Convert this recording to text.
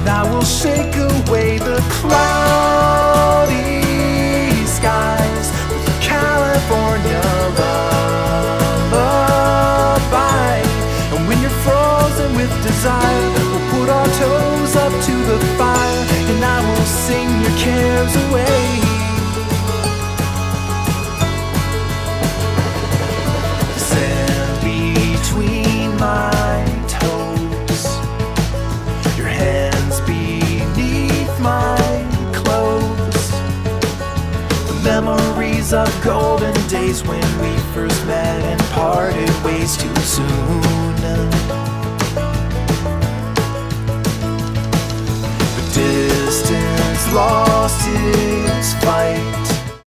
I will shake away the cloudy skies with a California lullaby. And when you're frozen with desire, we'll put our toes up to the fire, and I will sing your cares away. The sand between my toes, your hands beneath my clothes, the memories of golden days when we first met and parted ways too soon. The distance lost its fight,